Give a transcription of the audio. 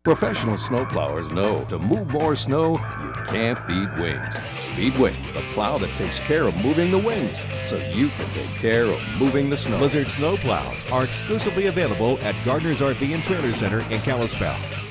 Professional snowplowers know to move more snow, you can't beat wings. Speedway, the plow that takes care of moving the wings, so you can take care of moving the snow. Blizzard snowplows are exclusively available at Gardner's RV and Trailer Center in Kalispell.